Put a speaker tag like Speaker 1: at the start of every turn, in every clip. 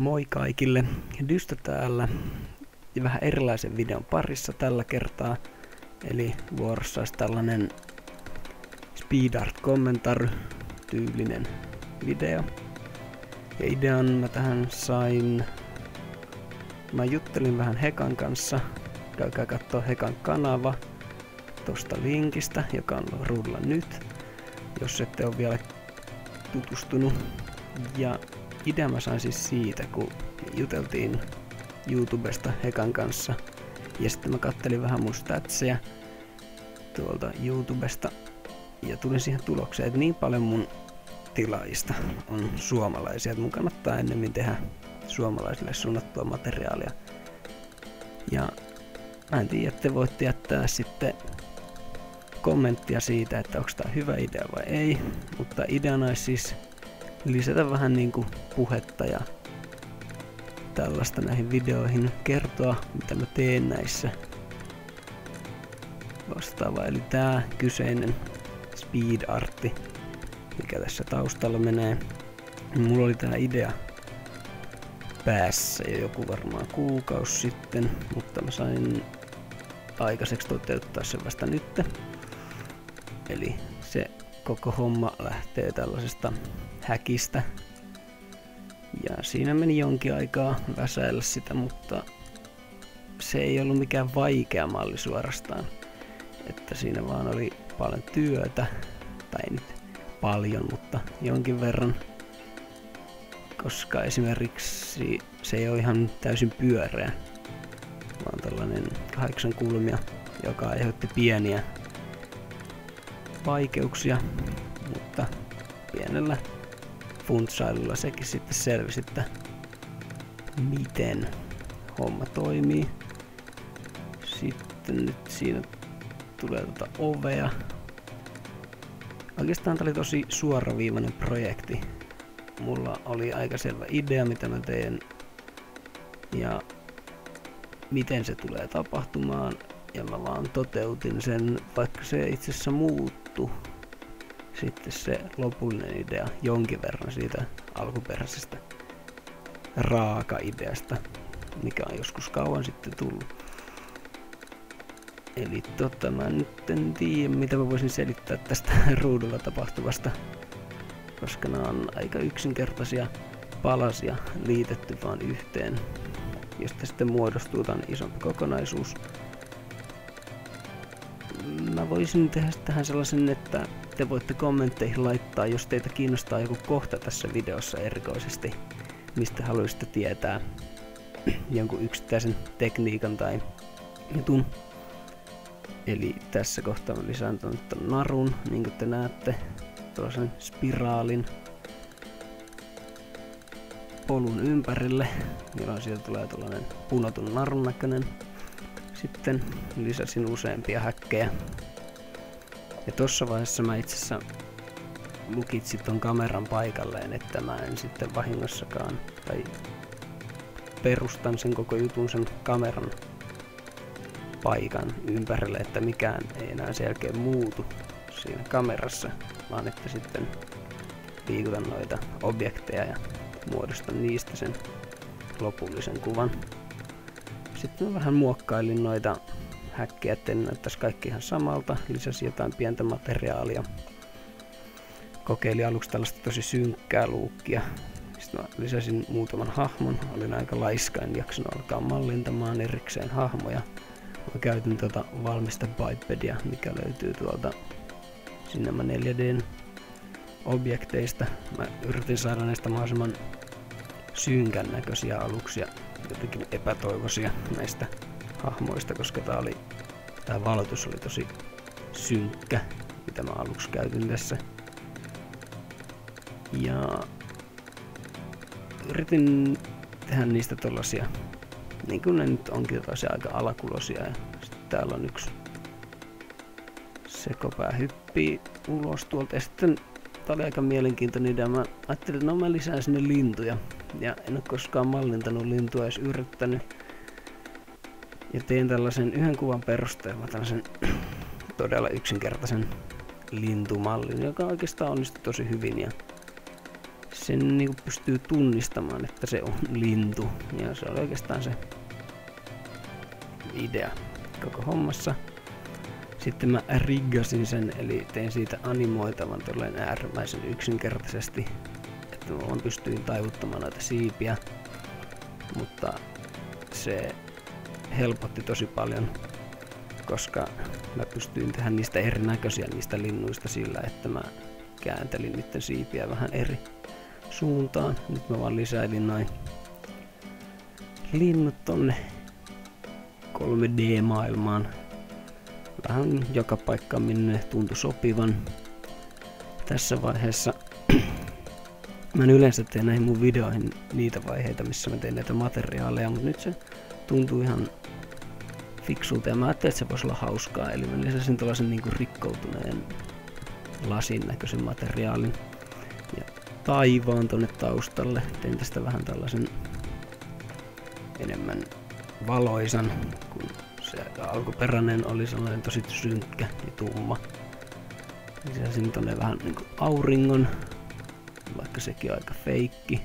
Speaker 1: Moi kaikille, Dysto täällä ja vähän erilaisen videon parissa tällä kertaa. Eli vuorossa olisi tällainen speed art commentary tyylinen video. Ja idean mä tähän sain, mä juttelin vähän Hekan kanssa, käykää kattoo Hekan kanava tosta linkistä, joka on ruudulla nyt, jos ette ole vielä tutustunut. Ja idea mä sain siis siitä, kun juteltiin YouTubesta Hekan kanssa. Ja sitten mä kattelin vähän mun statseja tuolta YouTubesta. Ja tulin siihen tulokseen, että niin paljon mun tilaajista on suomalaisia, että mun kannattaa ennemmin tehdä suomalaisille suunnattua materiaalia. Ja mä en tiedä, että voitte jättää sitten kommenttia siitä, että onko tää hyvä idea vai ei. Mutta ideana olisi siis lisätä vähän niinku puhetta ja tällaista näihin videoihin, kertoa mitä mä teen näissä vastaava. Eli tää kyseinen speed artti, mikä tässä taustalla menee. Mulla oli tää idea päässä jo joku varmaan kuukausi sitten, mutta mä sain aikaiseksi toteuttaa sen vasta nyt. Eli se koko homma lähtee tällaisesta häkistä. Ja siinä meni jonkin aikaa väsäillä sitä, mutta se ei ollut mikään vaikea malli suorastaan. Että siinä vaan oli paljon työtä, tai ei nyt paljon, mutta jonkin verran. Koska esimerkiksi se ei ole ihan täysin pyöreä, vaan tällainen 8 kulmia, joka aiheutti pieniä vaikeuksia, mutta pienellä funtsailulla sekin sitten selvisi, että miten homma toimii. Sitten nyt siinä tulee ovea. Oikeastaan tää oli tosi suoraviivainen projekti. Mulla oli aika selvä idea, mitä mä teen ja miten se tulee tapahtumaan. Ja mä vaan toteutin sen, vaikka se itse asiassa muuttui sitten se lopullinen idea jonkin verran siitä alkuperäisestä raaka-ideasta, mikä on joskus kauan sitten tullut. Eli mä nyt en tiedä, mitä mä voisin selittää tästä ruudulla tapahtuvasta, koska nämä on aika yksinkertaisia palasia liitetty vaan yhteen, josta sitten muodostuu tämän isompi kokonaisuus. Mä voisin tehdä tähän sellaisen, että te voitte kommentteihin laittaa, jos teitä kiinnostaa joku kohta tässä videossa erikoisesti, mistä haluaisitte tietää jonkun yksittäisen tekniikan tai jutun. Eli tässä kohtaa mä lisään ton narun, niin kuin te näette, tuollaisen spiraalin polun ympärille, jolloin siitä tulee tuollainen punotun narun näköinen. Sitten lisäsin useampia häkkejä. Ja tossa vaiheessa mä itse asiassa lukitsin ton kameran paikalleen, että mä en sitten vahingossakaan, tai perustan sen koko jutun sen kameran paikan ympärille, että mikään ei enää sen jälkeen muutu siinä kamerassa, vaan että sitten liikutan noita objekteja ja muodostan niistä sen lopullisen kuvan. Sitten mä vähän muokkailin noita häkkejä, ettei näyttäisi kaikki ihan samalta. Lisäsin jotain pientä materiaalia. Kokeilin aluksi tällaista tosi synkkää luukkia. Sitten mä lisäsin muutaman hahmon. Olin aika laiska, en jaksanut alkaa mallintamaan erikseen hahmoja. Mä käytin tuota valmista bipedia, mikä löytyy tuolta Cinema 4D:n objekteista. Mä yritin saada näistä mahdollisimman synkän näköisiä aluksia, jotenkin epätoivoisia näistä hahmoista, koska tää valotus oli tosi synkkä, mitä mä aluksi käytin tässä. Ja yritin tehdä niistä tollasia, niin kuin ne nyt onkin, tollasia aika alakulosia. Ja sitten täällä on yksi sekopää hyppii ulos tuolta. Ja sitten tää oli aika mielenkiintoinen idea. Mä ajattelin, että no mä lisään sinne lintuja. Ja en ole koskaan mallintanut lintua edes yrittänyt. Ja tein tällaisen yhden kuvan perusteella tällaisen todella yksinkertaisen lintumallin, joka oikeastaan onnistui tosi hyvin. Ja sen niinku pystyy tunnistamaan, että se on lintu. Ja se oli oikeastaan se idea koko hommassa. Sitten mä riggasin sen, eli tein siitä animoitavan tolleen äärimmäisen yksinkertaisesti, että mä vaan pystyin taivuttamaan noita siipiä, mutta se helpotti tosi paljon, koska mä pystyin tehdä niistä erinäköisiä niistä linnuista sillä, että mä kääntelin niiden siipiä vähän eri suuntaan. Nyt mä vaan lisäilin noin linnut tonne 3D-maailmaan. Vähän joka paikkaan minne tuntui sopivan. Tässä vaiheessa mä en yleensä tee näihin mun videoihin niitä vaiheita, missä mä teen näitä materiaaleja, mutta nyt se tuntuu ihan fiksulta ja mä ajattelin, että se voisi olla hauskaa. Eli mä lisäsin tällaisen niinku rikkoutuneen lasin näköisen materiaalin ja taivaan tonne taustalle. Tein tästä vähän tällaisen enemmän valoisan, kun se alkuperäinen oli sellainen tosi synkkä ja tumma. Lisäsin tonne vähän niinku auringon, vaikka sekin on aika feikki.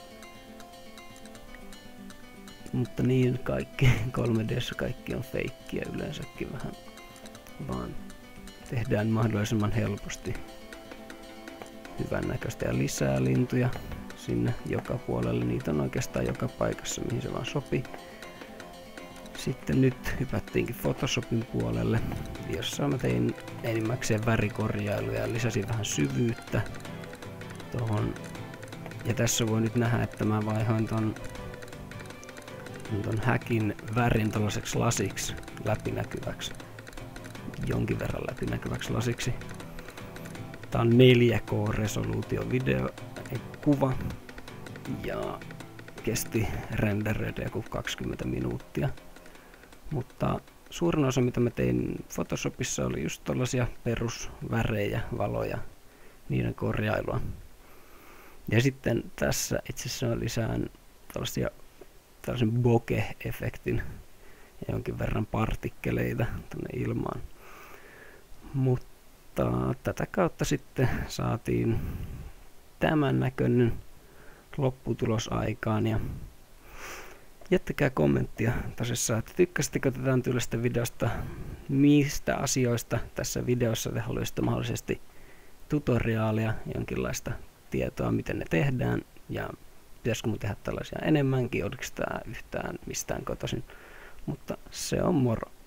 Speaker 1: Mutta niin kaikki 3D:ssä kaikki on feikkiä yleensäkin vähän, vaan tehdään mahdollisimman helposti hyvän näköistä ja lisää lintuja sinne joka puolelle. Niitä on oikeastaan joka paikassa, mihin se vaan sopii. Sitten nyt hypättiinkin Photoshopin puolelle, jossa mä tein enimmäkseen värikorjailuja ja lisäsin vähän syvyyttä tohon. Ja tässä voi nyt nähdä, että mä vaihoin ton häkin värin tällaiseksi lasiksi läpinäkyväksi. Jonkin verran läpinäkyväksi lasiksi. Tää on 4K-resoluutio video, kuva. Ja kesti renderöidä joku 20 minuuttia. Mutta suurin osa mitä mä tein Photoshopissa oli just tällaisia perusvärejä, valoja, niiden korjailua. Ja sitten tässä itse asiassa lisään tällaisen bokeh-efektin ja jonkin verran partikkeleita tuonne ilmaan. Mutta tätä kautta sitten saatiin tämän näköinen lopputulos aikaan. Ja jättäkää kommenttia tosissaan, että tykkäsittekö tätä tyylistä videosta, mistä asioista tässä videossa te haluaisitte mahdollisesti tutoriaalia, jonkinlaista tietoa, miten ne tehdään, ja pitäisikö mun tehdä tällaisia enemmänkin, oliko tää yhtään mistään kotoisin, mutta se on moro.